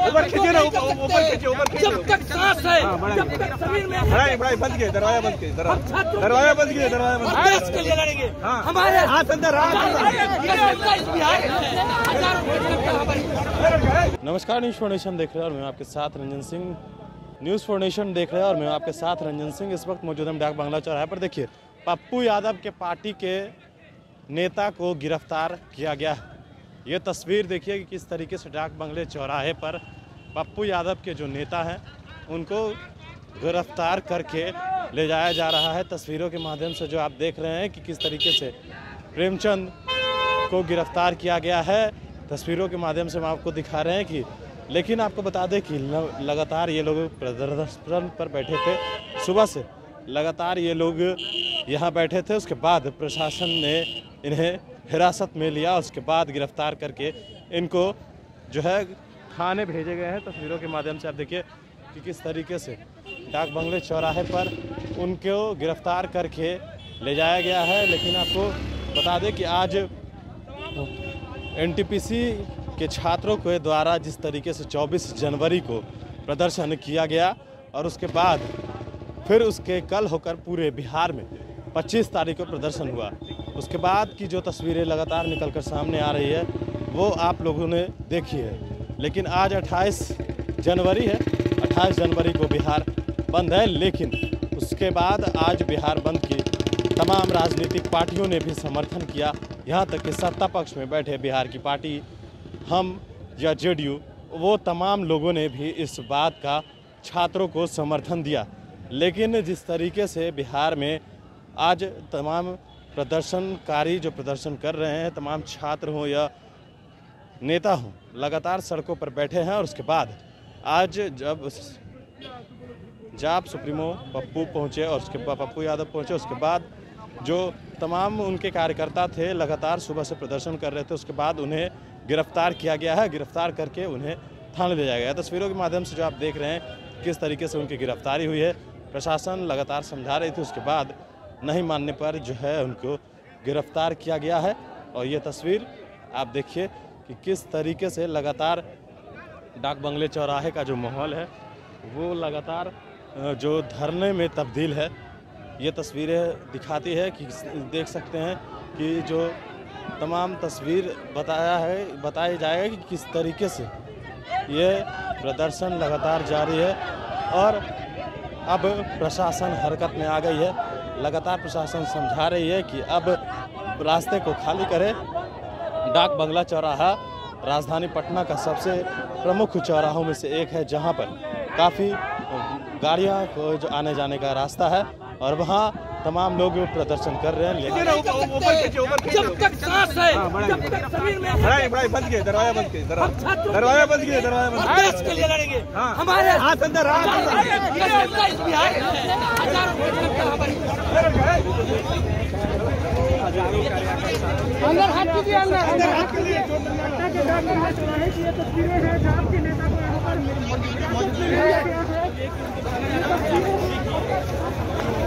ऊपर खींचे ना, ऊपर खींचे, ऊपर खींचे। जब तक सांस है, जब तक शरीर में बढ़ाई बंद किए, दरवाजा बंद किए, दरवाजा बंद किए, दरवाजा बंद किए। देश के लिए लड़ेंगे। हमारे हाथ अंदर नमस्कार, न्यूज़ फाउंडेशन देख रहे हैं और मैं आपके साथ रंजन सिंह। न्यूज़ फाउंडेशन देख रहे हैं और मैं आपके साथ रंजन सिंह। इस वक्त मौजूद हम डाक बंगला चौराहे पर। देखिए, पप्पू यादव के पार्टी के नेता को गिरफ्तार किया गया है। ये तस्वीर देखिए कि किस तरीके से डाक बंगले चौराहे पर पप्पू यादव के जो नेता हैं उनको गिरफ्तार करके ले जाया जा रहा है। तस्वीरों के माध्यम से जो आप देख रहे हैं कि किस तरीके से प्रेमचंद को गिरफ्तार किया गया है, तस्वीरों के माध्यम से हम आपको दिखा रहे हैं कि लेकिन आपको बता दें कि लगातार ये लोग प्रदर्शन पर बैठे थे। सुबह से लगातार ये लोग यहाँ बैठे थे। उसके बाद प्रशासन ने इन्हें हिरासत में लिया। उसके बाद गिरफ्तार करके इनको जो है थाने भेजे गए हैं। तस्वीरों के माध्यम से आप देखिए कि किस तरीके से डाक बंगले चौराहे पर उनको गिरफ्तार करके ले जाया गया है। लेकिन आपको बता दें कि आज एनटीपीसी के छात्रों के द्वारा जिस तरीके से 24 जनवरी को प्रदर्शन किया गया और उसके बाद फिर उसके कल होकर पूरे बिहार में 25 तारीख को प्रदर्शन हुआ, उसके बाद की जो तस्वीरें लगातार निकलकर सामने आ रही है वो आप लोगों ने देखी है। लेकिन आज 28 जनवरी है, 28 जनवरी को बिहार बंद है। लेकिन उसके बाद आज बिहार बंद की तमाम राजनीतिक पार्टियों ने भी समर्थन किया। यहाँ तक कि सत्ता पक्ष में बैठे बिहार की पार्टी हम या जेडीयू, वो तमाम लोगों ने भी इस बात का छात्रों को समर्थन दिया। लेकिन जिस तरीके से बिहार में आज तमाम प्रदर्शनकारी जो प्रदर्शन कर रहे हैं, तमाम छात्र हों या नेता हों, लगातार सड़कों पर बैठे हैं। और उसके बाद आज जब जाप सुप्रीमो पप्पू पहुंचे और उसके बाद पप्पू यादव पहुंचे, उसके बाद जो तमाम उनके कार्यकर्ता थे लगातार सुबह से प्रदर्शन कर रहे थे, उसके बाद उन्हें गिरफ्तार किया गया है। गिरफ्तार करके उन्हें थाने ले जाया गया। तस्वीरों के माध्यम से जो आप देख रहे हैं किस तरीके से उनकी गिरफ्तारी हुई है। प्रशासन लगातार समझा रही थी, उसके बाद नहीं मानने पर जो है उनको गिरफ्तार किया गया है। और ये तस्वीर आप देखिए कि किस तरीके से लगातार डाक बंगले चौराहे का जो माहौल है वो लगातार जो धरने में तब्दील है। ये तस्वीरें दिखाती है कि देख सकते हैं कि जो तमाम तस्वीर बताई जाएगा कि किस तरीके से ये प्रदर्शन लगातार जारी है। और अब प्रशासन हरकत में आ गई है। लगातार प्रशासन समझा रही है कि अब रास्ते को खाली करे। डाक बंगला चौराहा राजधानी पटना का सबसे प्रमुख चौराहों में से एक है, जहां पर काफ़ी गाड़ियां को जो आने जाने का रास्ता है और वहां तमाम लोग प्रदर्शन कर रहे हैं। लेकिन जब तक सांस है, जब तक शरीर में बढ़ाई बंद किए, दरवाजा बंद किए, दरवाजा बंद किए, दरवाजा बंद किए। देश के लिए लड़ेंगे। हमारे हाथ अंदर अंदर हाथ कीजिए, अंदर हाथ कीजिए। तस्वीरें हैं जहाँ के नेता को यहाँ पर